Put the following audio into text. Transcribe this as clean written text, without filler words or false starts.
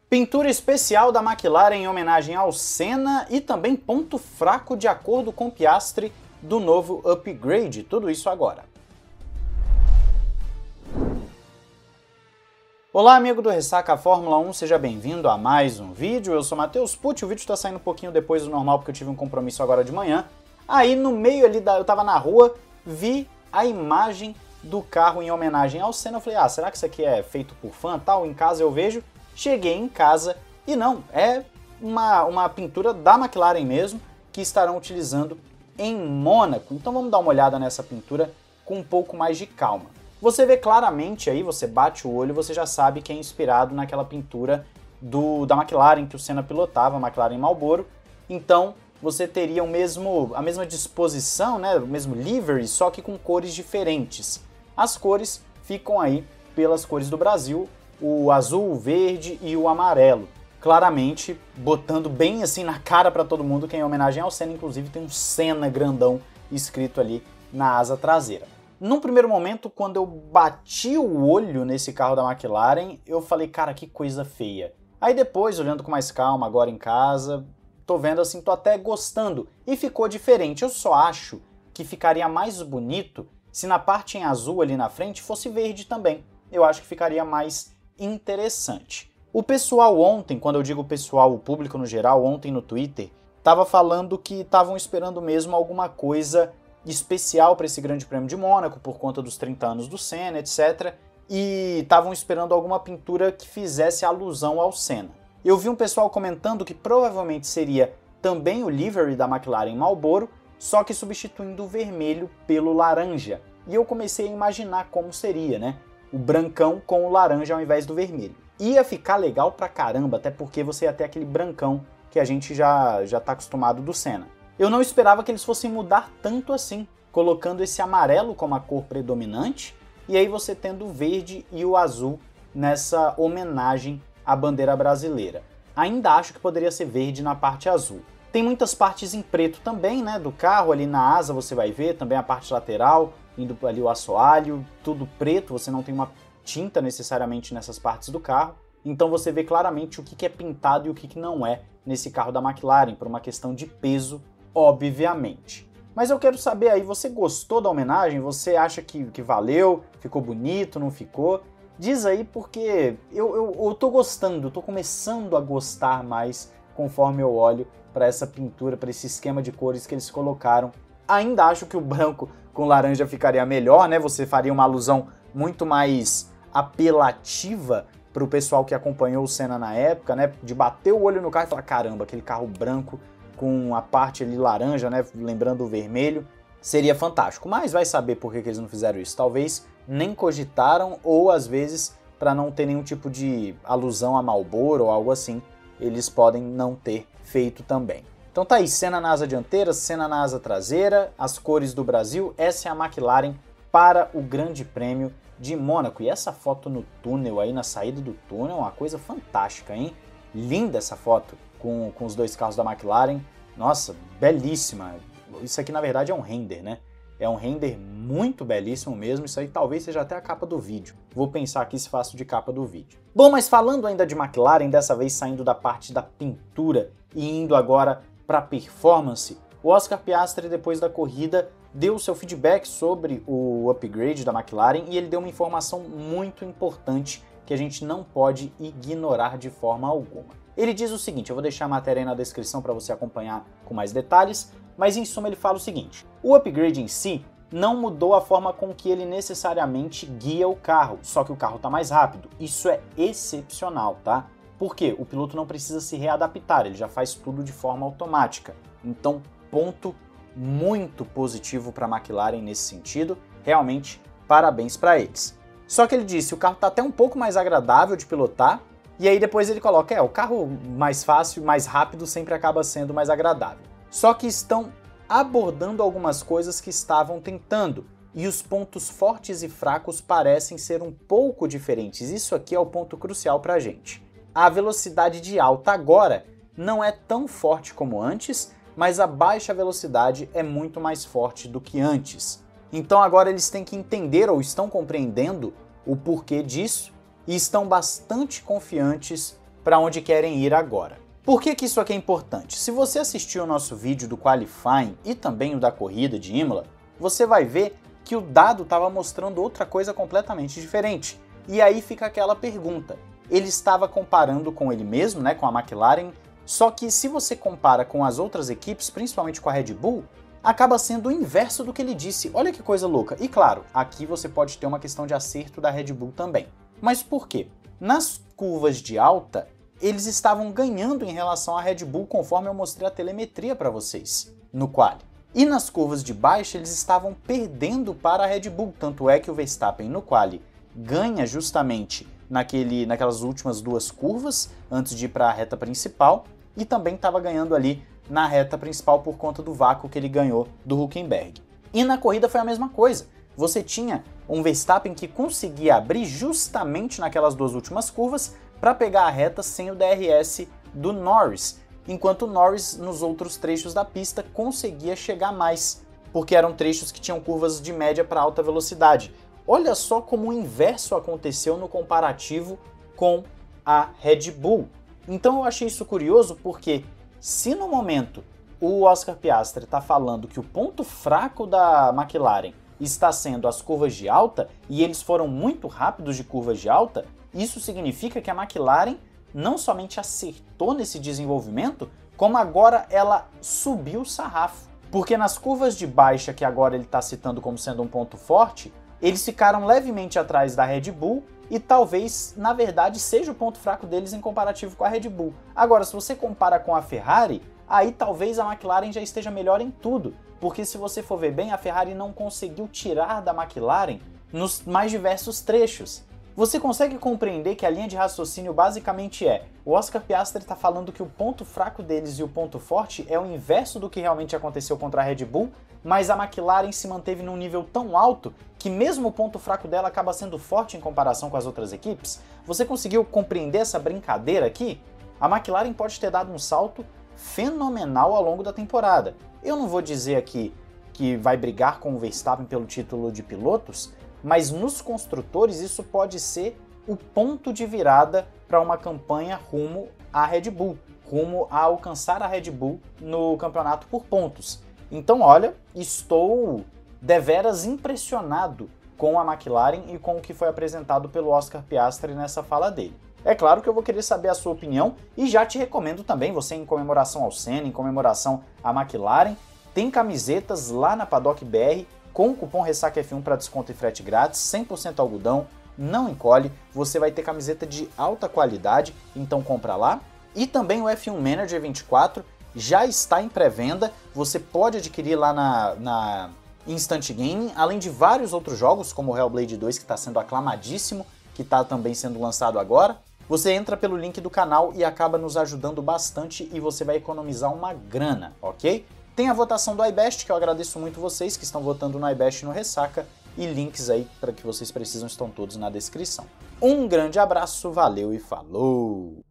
Pintura especial da McLaren em homenagem ao Senna e também ponto fraco de acordo com Piastri do novo upgrade. Tudo isso agora. Olá, amigo do Ressaca Fórmula 1, seja bem-vindo a mais um vídeo. Eu sou Matheus Pucci, o vídeo está saindo um pouquinho depois do normal porque eu tive um compromisso agora de manhã. Aí no meio ali, eu tava na rua, vi a imagem do carro em homenagem ao Senna. Eu falei, será que isso aqui é feito por fã tal? Em casa eu vejo. Cheguei em casa e não, é uma pintura da McLaren mesmo, que estarão utilizando em Mônaco. Então vamos dar uma olhada nessa pintura com um pouco mais de calma. Você vê claramente aí, você bate o olho, você já sabe que é inspirado naquela pintura da McLaren que o Senna pilotava, a McLaren Marlboro. Então você teria a mesma disposição, né, o mesmo livery, só que com cores diferentes. As cores ficam aí pelas cores do Brasil, o azul, o verde e o amarelo. Claramente botando bem assim na cara para todo mundo que é em homenagem ao Senna, inclusive tem um Senna grandão escrito ali na asa traseira. Num primeiro momento, quando eu bati o olho nesse carro da McLaren, eu falei, cara, que coisa feia. Aí depois, olhando com mais calma agora em casa, tô vendo assim, tô até gostando. E ficou diferente. Eu só acho que ficaria mais bonito se na parte em azul ali na frente fosse verde também. Eu acho que ficaria mais interessante. O pessoal ontem, quando eu digo pessoal, o público no geral, ontem no Twitter, tava falando que estavam esperando mesmo alguma coisa especial para esse Grande Prêmio de Mônaco, por conta dos 30 anos do Senna, etc. E estavam esperando alguma pintura que fizesse alusão ao Senna. Eu vi um pessoal comentando que provavelmente seria também o livery da McLaren Marlboro, só que substituindo o vermelho pelo laranja. E eu comecei a imaginar como seria, né? O brancão com o laranja ao invés do vermelho. Ia ficar legal pra caramba, até porque você ia ter aquele brancão que a gente já tá acostumado do Senna. Eu não esperava que eles fossem mudar tanto assim, colocando esse amarelo como a cor predominante, e aí você tendo o verde e o azul nessa homenagem à bandeira brasileira. Ainda acho que poderia ser verde na parte azul. Tem muitas partes em preto também, né, do carro, ali na asa você vai ver, também a parte lateral, indo ali o assoalho, tudo preto, você não tem uma tinta necessariamente nessas partes do carro, então você vê claramente o que é pintado e o que não é nesse carro da McLaren, por uma questão de peso, obviamente. Mas eu quero saber aí, você gostou da homenagem? Você acha que valeu? Ficou bonito? Não ficou? Diz aí, porque eu tô gostando, tô começando a gostar mais conforme eu olho para essa pintura, para esse esquema de cores que eles colocaram. Ainda acho que o branco com laranja ficaria melhor, né? Você faria uma alusão muito mais apelativa para o pessoal que acompanhou o Senna na época, né? De bater o olho no carro e falar, caramba, aquele carro branco com a parte ali laranja, né? Lembrando o vermelho, seria fantástico. Mas vai saber por que eles não fizeram isso. Talvez nem cogitaram, ou às vezes, para não ter nenhum tipo de alusão a Marlboro ou algo assim, eles podem não ter feito também. Então tá aí, Senna na asa dianteira, Senna na asa traseira, as cores do Brasil, essa é a McLaren para o Grande Prêmio de Mônaco. E essa foto no túnel aí, na saída do túnel, é uma coisa fantástica, hein? Linda essa foto com os dois carros da McLaren. Nossa, belíssima. Isso aqui na verdade é um render, né? É um render muito belíssimo mesmo, isso aí talvez seja até a capa do vídeo. Vou pensar aqui se faço de capa do vídeo. Bom, mas falando ainda de McLaren, dessa vez saindo da parte da pintura e indo agora para performance, o Oscar Piastri, depois da corrida, deu seu feedback sobre o upgrade da McLaren e ele deu uma informação muito importante que a gente não pode ignorar de forma alguma. Ele diz o seguinte, eu vou deixar a matéria aí na descrição para você acompanhar com mais detalhes, mas em suma ele fala o seguinte, o upgrade em si não mudou a forma com que ele necessariamente guia o carro, só que o carro está mais rápido. Isso é excepcional, tá? Por quê? O piloto não precisa se readaptar, ele já faz tudo de forma automática. Então, ponto muito positivo para a McLaren nesse sentido, realmente parabéns para eles. Só que ele disse, o carro está até um pouco mais agradável de pilotar, e aí depois ele coloca, o carro mais fácil, mais rápido sempre acaba sendo mais agradável. Só que estão abordando algumas coisas que estavam tentando, e os pontos fortes e fracos parecem ser um pouco diferentes. Isso aqui é o ponto crucial para a gente. A velocidade de alta agora não é tão forte como antes, mas a baixa velocidade é muito mais forte do que antes. Então agora eles têm que entender ou estão compreendendo o porquê disso e estão bastante confiantes para onde querem ir agora. Por que isso aqui é importante? Se você assistiu o nosso vídeo do Qualifying e também o da corrida de Imola, você vai ver que o dado estava mostrando outra coisa completamente diferente. E aí fica aquela pergunta. Ele estava comparando com ele mesmo, né, com a McLaren, só que se você compara com as outras equipes, principalmente com a Red Bull, acaba sendo o inverso do que ele disse. Olha que coisa louca. E claro, aqui você pode ter uma questão de acerto da Red Bull também. Mas por quê? Nas curvas de alta, eles estavam ganhando em relação à Red Bull, conforme eu mostrei a telemetria para vocês no quali. E nas curvas de baixa, eles estavam perdendo para a Red Bull. Tanto é que o Verstappen no quali ganha justamente naquelas últimas duas curvas, antes de ir para a reta principal, e também estava ganhando ali na reta principal por conta do vácuo que ele ganhou do Hülkenberg. E na corrida foi a mesma coisa. Você tinha um Verstappen que conseguia abrir justamente naquelas duas últimas curvas para pegar a reta sem o DRS do Norris, enquanto o Norris nos outros trechos da pista conseguia chegar mais, porque eram trechos que tinham curvas de média para alta velocidade. Olha só como o inverso aconteceu no comparativo com a Red Bull. Então eu achei isso curioso porque se no momento o Oscar Piastri está falando que o ponto fraco da McLaren está sendo as curvas de alta e eles foram muito rápidos de curvas de alta, isso significa que a McLaren não somente acertou nesse desenvolvimento, como agora ela subiu o sarrafo. Porque nas curvas de baixa, que agora ele está citando como sendo um ponto forte, eles ficaram levemente atrás da Red Bull e talvez, na verdade, seja o ponto fraco deles em comparativo com a Red Bull. Agora, se você compara com a Ferrari, aí talvez a McLaren já esteja melhor em tudo, porque se você for ver bem, a Ferrari não conseguiu tirar da McLaren nos mais diversos trechos. Você consegue compreender que a linha de raciocínio basicamente é: o Oscar Piastri está falando que o ponto fraco deles e o ponto forte é o inverso do que realmente aconteceu contra a Red Bull, mas a McLaren se manteve num nível tão alto que mesmo o ponto fraco dela acaba sendo forte em comparação com as outras equipes? Você conseguiu compreender essa brincadeira aqui? A McLaren pode ter dado um salto fenomenal ao longo da temporada. Eu não vou dizer aqui que vai brigar com o Verstappen pelo título de pilotos, mas nos construtores isso pode ser o ponto de virada para uma campanha rumo à Red Bull, rumo a alcançar a Red Bull no campeonato por pontos. Então, olha, estou deveras impressionado com a McLaren e com o que foi apresentado pelo Oscar Piastri nessa fala dele. É claro que eu vou querer saber a sua opinião e já te recomendo também, você em comemoração ao Senna, em comemoração à McLaren, tem camisetas lá na Paddock BR com o cupom RessacaF1 para desconto e frete grátis, 100% algodão, não encolhe, você vai ter camiseta de alta qualidade, então compra lá. E também o F1 Manager 24 já está em pré-venda, você pode adquirir lá na Instant Gaming, além de vários outros jogos, como o Hellblade 2, que está sendo aclamadíssimo, que está também sendo lançado agora. Você entra pelo link do canal e acaba nos ajudando bastante e você vai economizar uma grana, ok? Tem a votação do iBest, que eu agradeço muito vocês que estão votando no iBest e no Ressaca, e links aí para que vocês precisam estão todos na descrição. Um grande abraço, valeu e falou!